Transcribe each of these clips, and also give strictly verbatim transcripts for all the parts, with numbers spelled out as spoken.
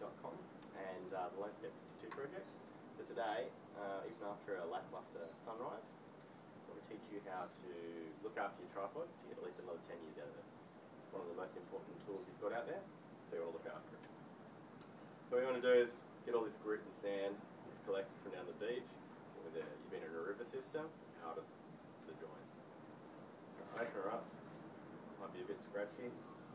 dot com and uh, the Landscape fifty-two project. So today, uh, even after a lackluster sunrise, I'm going to teach you how to look after your tripod to get at least another ten years out of it. It's one of the most important tools you've got out there, so you want to look after it. So what you want to do is get all this grit and sand you've collected from down the beach, or whether you've been in a river system, out of the joints. So open her up. Might be a bit scratchy.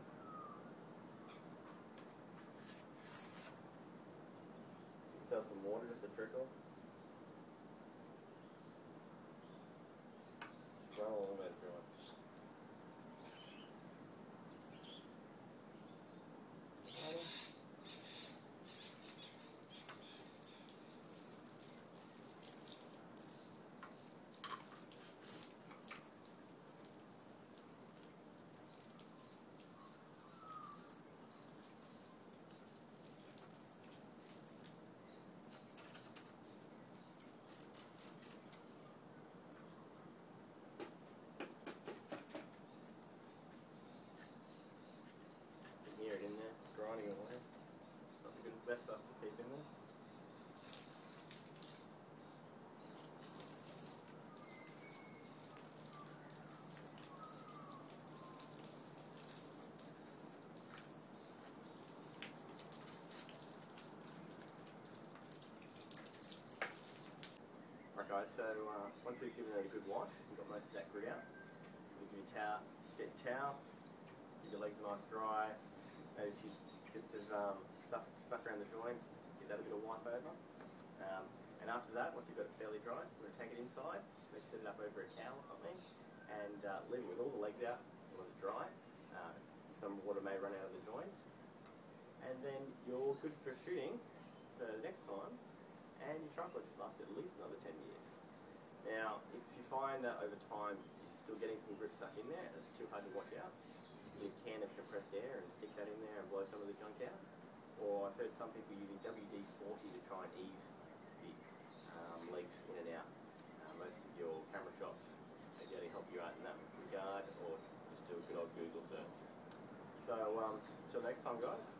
Just have some water just to trickle. Run all the way through it. Okay. Hear it in there, grinding away. Not the good best stuff to keep in there. Alright guys, so uh, once we've given it a good wash, we've got most of that grit out. You give your towel, get your towel, give your legs nice dry. Maybe a few bits of um, stuff stuck around the joints, get that a bit of wipe over. Um, and after that, once you've got it fairly dry, we're going to take it inside, maybe set it up over a towel or something, and uh, leave it with all the legs out, let it dry. Uh, some water may run out of the joints. And then you're good for shooting for the next time, and your tripod should last at least another ten years. Now, if you find that over time you're still getting some grit stuck in there, and it's too hard to wash out, you can of compressed air and stick that in there and blow some of the junk out. Or I've heard some people using W D forty to try and ease the um, legs in and out. Uh, most of your camera shops are going to help you out in that regard, or just do a good old Google search. So, um, until next time guys.